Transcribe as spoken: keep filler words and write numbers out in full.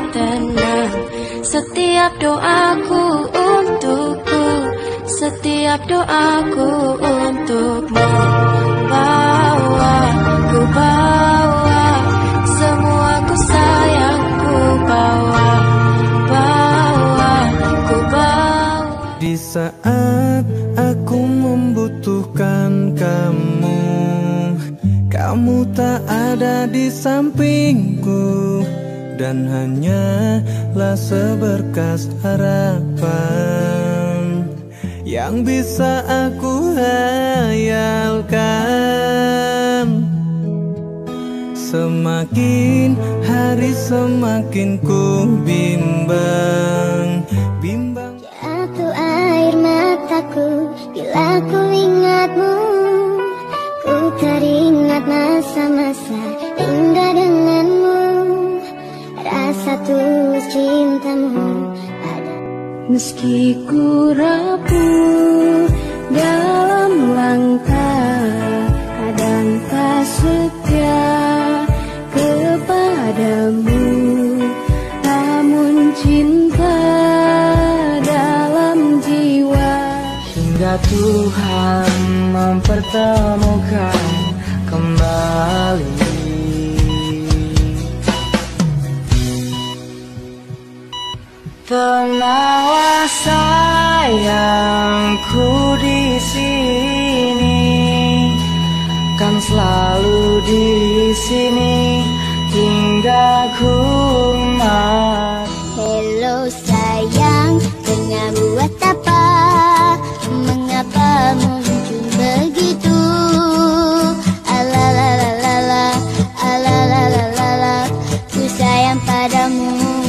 tenang. Setiap doaku untukku, setiap doaku untukmu. Bawa, ku bawa, semua ku sayang ku bawa. Bawa, ku bawa. Di saat aku membutuhkan kamu, kamu tak ada di sampingku, dan hanyalah seberkas harapan yang bisa aku hayalkan. Semakin hari semakin ku bimbang, bimbang. Jatuh air mataku bila ku ingatmu. Ku teringat masa-masa indah denganmu. Rasa tulus cintamu ada. Meski ku rapuh dalam langkah, kadang tak setia kepadamu, namun cinta dalam jiwa. Hingga Tuhan mempertemukan kembali. Tenanglah sayangku, di sini kan selalu di sini hingga ku mati. Hello sayang, tengah buat apa? Mengapa muncul begitu? Alalalalala, alalalalala, ku sayang padamu.